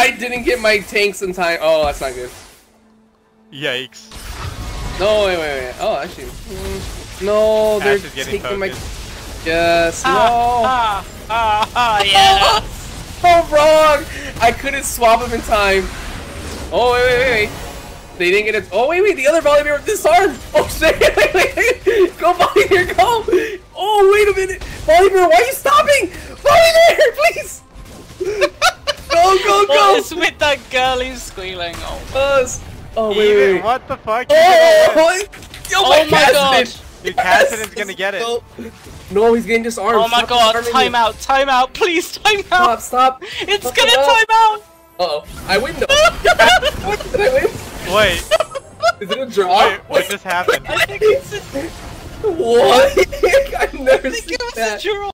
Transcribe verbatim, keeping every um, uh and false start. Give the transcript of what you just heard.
I didn't get my tanks in time. Oh, that's not good. Yikes. No, wait, wait, wait. Oh, actually. Mm, no, they're taking focused. my... Yes, ah, no. Ah, ah, ah, yeah. Oh, wrong. I couldn't swap them in time. Oh, wait, wait, wait, wait. They didn't get it. Oh, wait, wait. The other Volibear disarmed. Oh, shit. Wait, wait, wait. Go, Volibear, go. Oh, wait a minute. Volibear, why are you stopping? Volibear, please. Go, go, go. What is with that girl who's squealing? Oh, Us. Oh, wait, Even, wait, wait. What the fuck? Oh, oh, oh my, my god. Your Kassadin's gonna get it. No, he's getting disarmed. Oh my stop god, time out, time out, please, time out! Stop, stop! It's stop gonna it time out! Uh oh, I win though! What, did I win? Wait. Is it a draw? Wait, what just happened? I think it's a... What? I've never I think seen it was that. a draw!